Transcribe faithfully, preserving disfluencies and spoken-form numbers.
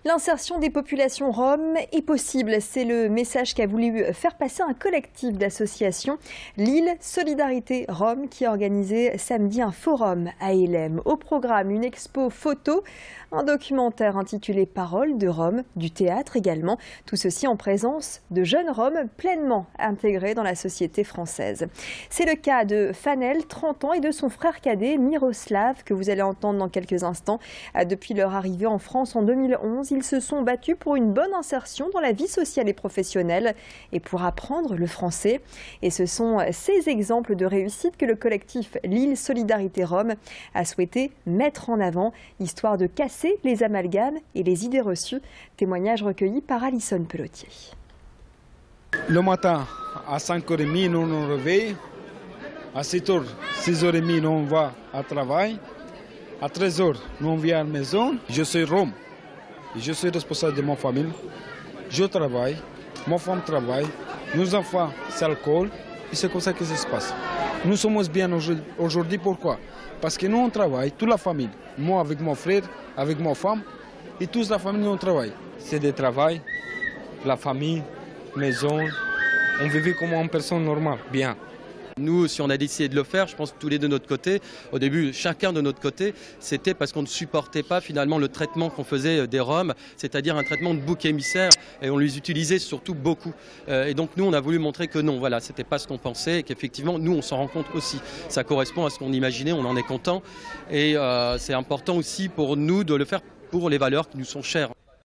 L'insertion des populations roms est possible. C'est le message qu'a voulu faire passer un collectif d'associations, Lille Solidarité Rome, qui a organisé samedi un forum à Hélène. Au programme, une expo photo, un documentaire intitulé Paroles de Rome, du théâtre également. Tout ceci en présence de jeunes Roms pleinement intégrés dans la société française. C'est le cas de Fanel, trente ans, et de son frère cadet Miroslav, que vous allez entendre dans quelques instants. Depuis leur arrivée en France en deux mille onze, ils se sont battus pour une bonne insertion dans la vie sociale et professionnelle et pour apprendre le français. Et ce sont ces exemples de réussite que le collectif Lille Solidarité Rome a souhaité mettre en avant, histoire de casser les amalgames et les idées reçues. Témoignage recueilli par Alison Pelotier. Le matin, à cinq heures trente, nous nous réveillons. À sept heures, six heures trente, nous on va à travail. À treize heures, nous on vient à la maison. Je suis Rome. Je suis responsable de ma famille. Je travaille. Ma femme travaille. Nos enfants, c'est l'alcool. Et c'est comme ça que ça se passe. Nous sommes bien aujourd'hui. Pourquoi? Parce que nous on travaille, toute la famille. Moi avec mon frère, avec ma femme. Et toute la famille, nous on travaille. C'est du travail, la famille, maison. On vivait comme une personne normale, bien. Nous, si on a décidé de le faire, je pense que tous les deux de notre côté, au début, chacun de notre côté, c'était parce qu'on ne supportait pas finalement le traitement qu'on faisait des Roms, c'est-à-dire un traitement de bouc émissaire, et on les utilisait surtout beaucoup. Et donc nous, on a voulu montrer que non, voilà, c'était pas ce qu'on pensait, et qu'effectivement, nous, on s'en rend compte aussi. Ça correspond à ce qu'on imaginait, on en est content, et euh, c'est important aussi pour nous de le faire pour les valeurs qui nous sont chères.